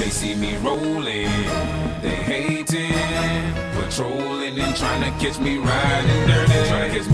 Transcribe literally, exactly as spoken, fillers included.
They see me rolling, they hating, patrolling and trying to catch me riding dirty. Trying to catch